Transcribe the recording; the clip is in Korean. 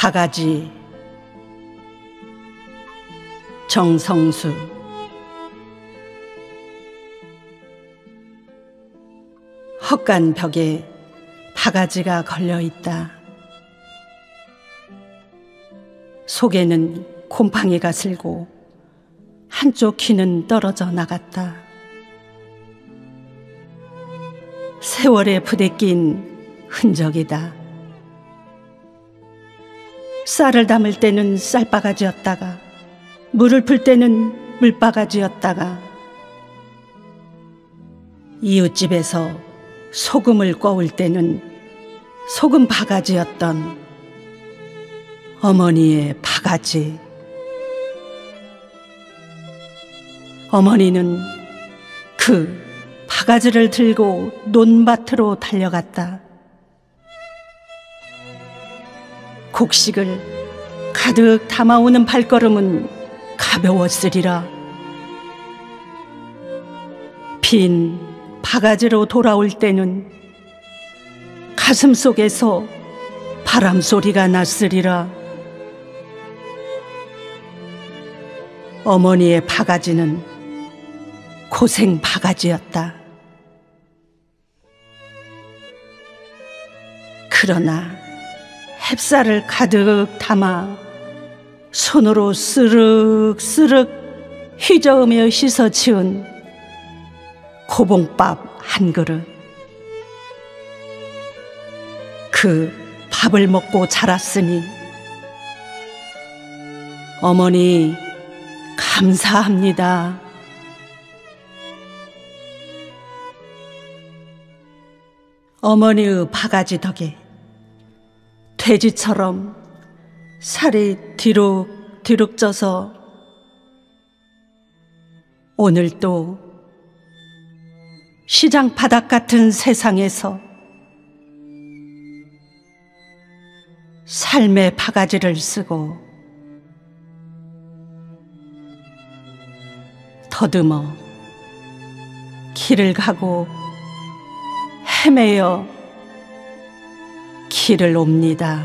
바가지. 정성수. 헛간 벽에 바가지가 걸려있다. 속에는 곰팡이가 슬고 한쪽 귀는 떨어져 나갔다. 세월에 부대낀 흔적이다. 쌀을 담을 때는 쌀바가지였다가, 물을 풀 때는 물바가지였다가, 이웃집에서 소금을 꿔올 때는 소금 바가지였던 어머니의 바가지. 어머니는 그 바가지를 들고 논밭으로 달려갔다. 곡식을 가득 담아오는 발걸음은 가벼웠으리라. 빈 바가지로 돌아올 때는 가슴 속에서 바람 소리가 났으리라. 어머니의 바가지는 고생 바가지였다. 그러나 햅쌀을 가득 담아 손으로 스륵스륵 휘저으며 씻어 치운 고봉밥 한 그릇, 그 밥을 먹고 자랐으니 어머니 감사합니다. 어머니의 바가지 덕에 돼지처럼 살이 뒤룩뒤룩 쪄서 오늘 또 시장 바닥 같은 세상에서 삶의 바가지를 쓰고 더듬어 길을 가고 헤매여 길을 옵니다.